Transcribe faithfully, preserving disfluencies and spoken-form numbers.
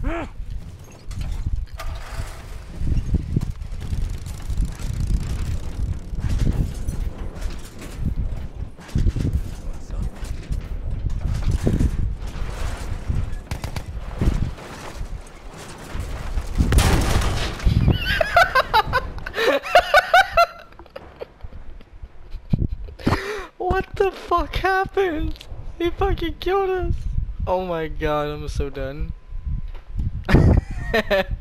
What the fuck happened? He fucking killed us. Oh my god, I'm so done.